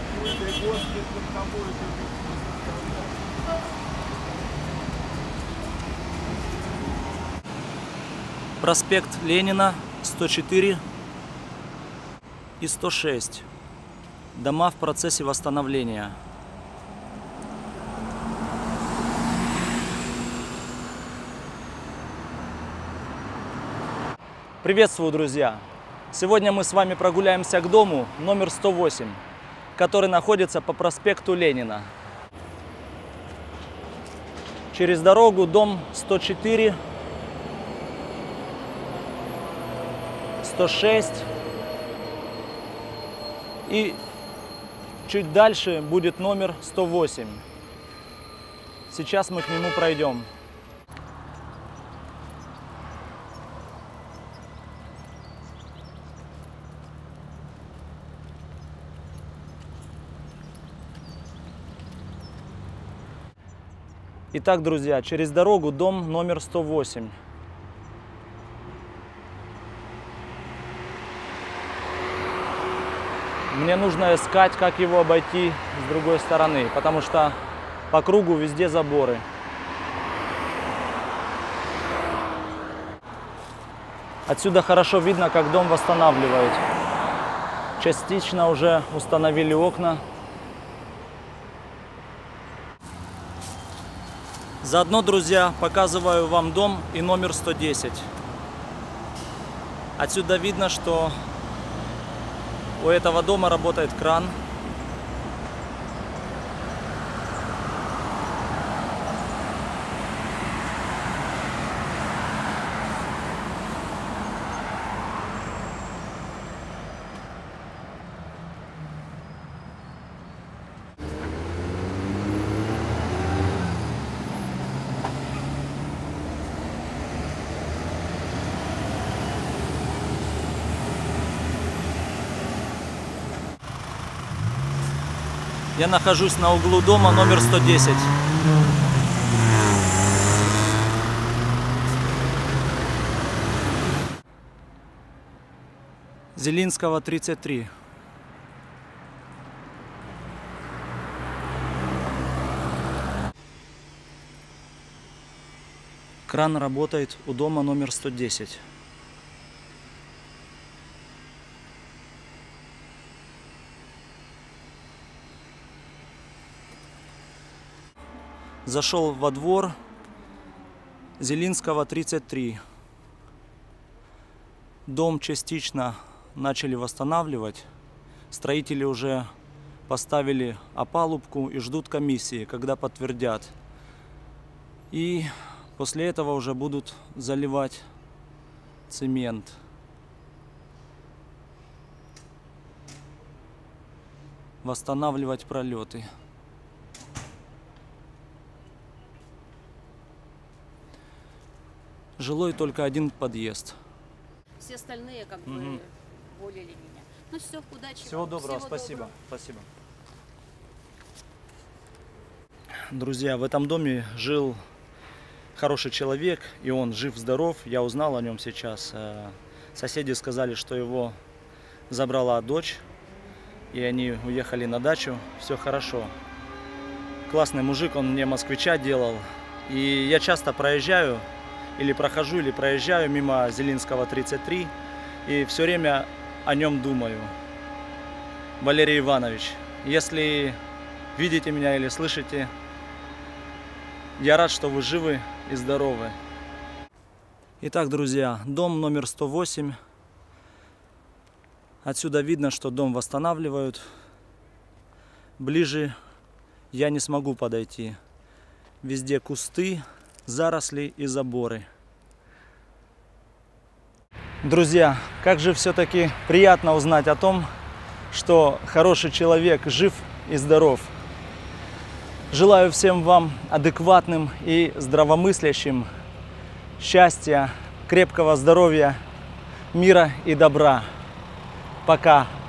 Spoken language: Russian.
Проспект Ленина, 104 и 106. Дома в процессе восстановления. Приветствую, друзья! Сегодня мы с вами прогуляемся к дому номер 108, который находится по проспекту Ленина. Через дорогу дом 104, 106 и чуть дальше будет номер 108. Сейчас мы к нему пройдем. Итак, друзья, через дорогу дом номер 108. Мне нужно искать, как его обойти с другой стороны, потому что по кругу везде заборы. Отсюда хорошо видно, как дом восстанавливают. Частично уже установили окна. Заодно, друзья, показываю вам дом и номер 110. Отсюда видно, что у этого дома работает кран. Я нахожусь на углу дома номер 110. Зелинского, 33. Кран работает у дома номер 110. Зашел во двор Зелинского, 33. Дом частично начали восстанавливать. Строители уже поставили опалубку и ждут комиссии, когда подтвердят. И после этого уже будут заливать цемент. Восстанавливать пролеты. Жилой только один подъезд. Все остальные как бы более или менее. Ну все, удачи. Всего вам. доброго, Всего спасибо. доброго. Спасибо. Друзья, в этом доме жил хороший человек, и он жив-здоров. Я узнал о нем сейчас. Соседи сказали, что его забрала дочь, и они уехали на дачу. Все хорошо. Классный мужик, он мне москвича делал. И я часто проезжаю, или прохожу, или проезжаю мимо Зелинского, 33, и все время о нем думаю. Валерий Иванович, если видите меня или слышите, я рад, что вы живы и здоровы. Итак, друзья, дом номер 108. Отсюда видно, что дом восстанавливают. Ближе я не смогу подойти. Везде кусты, заросли и заборы. Друзья, как же все-таки приятно узнать о том, что хороший человек жив и здоров. Желаю всем вам адекватным и здравомыслящим счастья, крепкого здоровья, мира и добра. Пока.